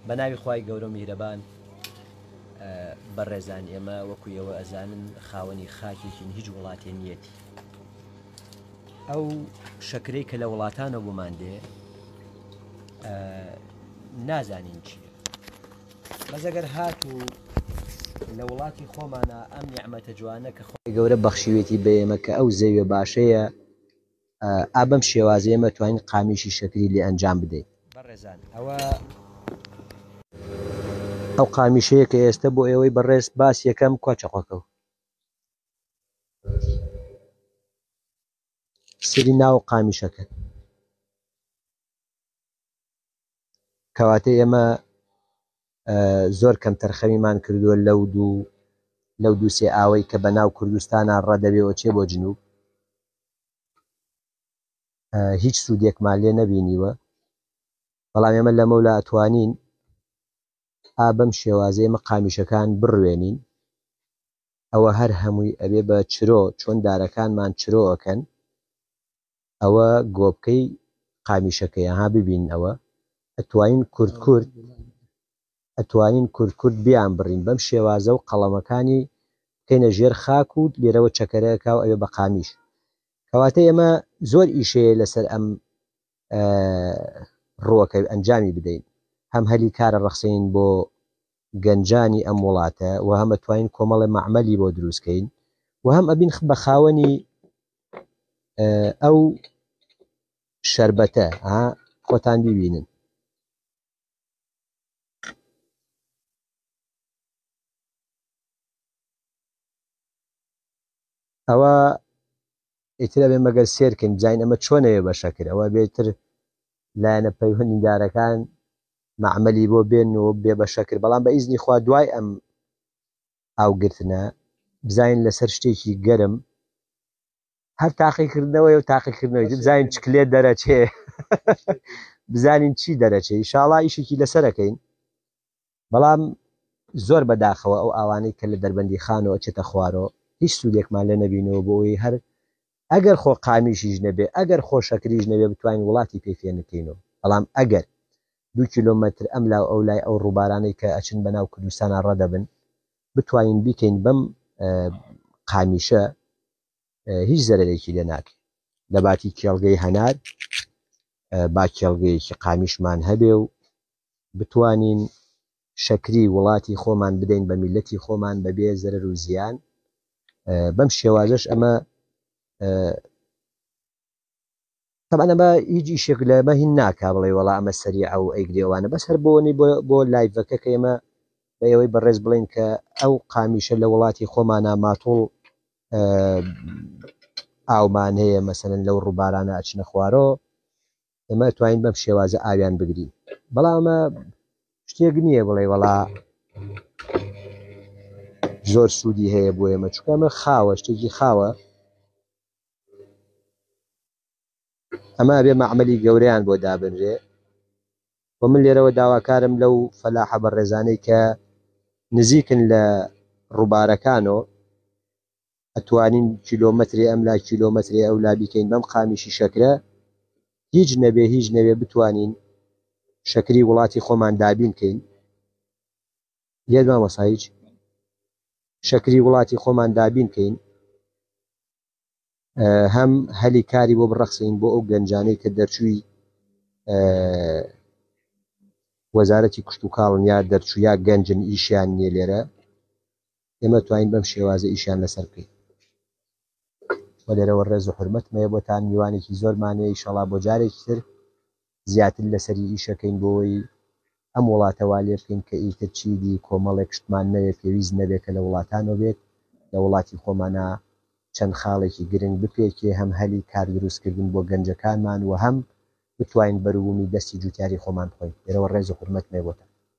بەناوی خوای گەورە و میهرەبان بەڕێزان ئێمە وەکو ئێوە ئەزانن خاوەنی خاکێکین هیچ وڵاتێ نیەتی ئەو شەکرەی کە لە وڵاتانە بۆمان دێ نازانین چیە بەزەگەر هات و لە وڵاتی خۆمانە ئەم نیعمەتە جوانە کە خۆی گەورە بەخشیوێتی بە ئێمە کە ئەو زەویە باشەیە ئابەم شێوازە ئێمە توانین قامیشی شەکری لێ ئەنجام بدەین بەڕێزان ئەو قامیشەیە کە ئێستا بۆ ئێوەی بەڕێز باس یەکەم کۆچەقۆکە سری ناو قامیشەکە کەواتە ئێمە زۆر کەم تەرخەمیمان کردووە لەو دوو سێ ئاوەی کە بە ناو کوردستانە ڕەدەبێەوە چێ بۆ جنوب هیچ سوودێکمان لێ نەبینیوە بەڵام ئێمە لەمەولا ئەتوانین ئابەم شێوازە ئێمە قامیشەکان بڕوێنین ئەوە هەر هەمووی ئەبێ بە چرۆ چۆن دارەکانمان چرۆەکەن ئەوە گۆبکەی قامیشەکەی ها ببین ئەوە ئەتوانین کورد بیان بڕین بەم شێوازە و قەڵەمەکانی بکەینە ژێر خاک و لێرەوە چەکەرەکە و ئەوێ بە قامیش کەواتە ئێمە زۆر ئیشەیە لەسەر ئەم ڕووەکە ئەنجامی بدەین هەم هەلی کارە ڕەخسەین بۆ گەنجانی ئەم وڵاتە و هەم ئەتوانین کۆمەڵی مەعمەلی بۆ دروستکەین و هەم ئەبین بە خاوەنی ئەو شەربەتە خۆتان ببینن ئەوە ئیترە بێ مەگەر سێرکن جاین ئەمە چۆنەوێ بە شەکر ئەوە بێتر لایەنە پەیوەندی دارەکان مەعمەلی بۆ بێن و بێ بە شەکر بەڵام بە ئیزنی خوا دوای ئەم ئاوگرتنە بزین لەسەر شتێکی گەرم هەر تاقیکردنەوەی و تاقیکردنەوەی بزین چکلێت دەرەچێ بزانین چی دەرەچێ ئینشاڵڵا ئیشێکی لەسەرەکەین بەڵام زۆر بەداخەوە ئەو ئاوانەی کە لە دەربەندی خانەوە ئەچێتە خوارەوە هیچ سوودێکمان لێ نەبینەوە بۆەوەی هەر ئەگەر خۆ قامیشیش نەبێ ئەگەر خۆ شەکریش نەبێ بتوانین وڵاتی پێفێنەکەینەوە بەڵام ئەگەر 2 کیلۆمەتر ئەم لاو ئەو لای ئەو ڕووبارانەی کە ئەچن بەناو کوردستانە ڕەدەبن بتوانین بیکەین بەم قامیشە هیچ زەرێکی لێ ناکەین لە باتی کێڵگەی هەنار با کێڵگەیەکی قامیشمان هەبێ و بتوانین شەکری وڵاتی خۆمان بدەین بە میلەتی خۆمان بەبێ زەرەر و زیان بەم شێوازەش ئەمە طبعا بە هیچ ئیشێک لەمە هین ناکا بڵێ وەڵا ئەمە سەریع و ئەیگرێوانە بەس هەر بۆنی بۆ لایڤەکە کە ئێمە بە ئێوەی بەڕێز بڵین کە ئەو قامیشە لە وڵاتی خۆمانە ماتۆڵ ئاومان هەیە مەسەرەن لەو ڕووبارانە ئەچنە خوارەوە ئێمە توانین بەم شێوازە ئاویان بگرین بەڵام ئەمە شتێک نییە بڵێ وەڵا زۆر سوودی هەیە بۆ ئێمە چونکە ئەمە خاوە شتێکی خاوە ئەمە بێ مەعمەلی گەورەیان بۆ دابنرێ و من لێرەوە داواکارم لەو فەلاحە بەڕێزانەی کە نزیکن لە ڕووبارەکانەوە ئەتوانین کیلۆمەتری ئەم لا کیلۆمەتری ئەو لا بیکەین بەم قامیشی شەکرە هیچ نەبێ بتوانین شەکری وڵاتی خۆمان دابین کەین لێدما مەسایج شەکری وڵاتی خۆمان دابین کەین هەم هەلی کاری بۆ بڕەخسەین بۆ ئەو گەنجانەی کە دەرچووی وەزارەتی کشت و کاڵن یا دەرچوو یا گەنجن ئیشیان نییە لێرە ئێمە توانین بەم شێوازە ئیشیان لەسەر بکەین وە لێرەوە ڕێز و حرمەتمەیە بۆتان میوانێکی زۆرمانەیە ئیشەڵا بۆ جارێکی تر زیاتر لەسەری ئیشەکەین بۆی ئەم وڵاتەوا لێ بکەین کە ئیتر چیدی کۆمەڵێک شتمان نەوێت پێویست نەبێت کە لە وڵاتانەوە بێت لە وڵاتی خۆمانە چەند خاڵێکی گرنگ بپێکێ هەم هەلی کار دروستکردن بۆ گەنجەکانمان و هەم بتوانین بەروبوومی دەستی جوتیاری خۆمان بخۆین لێرەوە ڕێز و حرمەتمێ بۆتان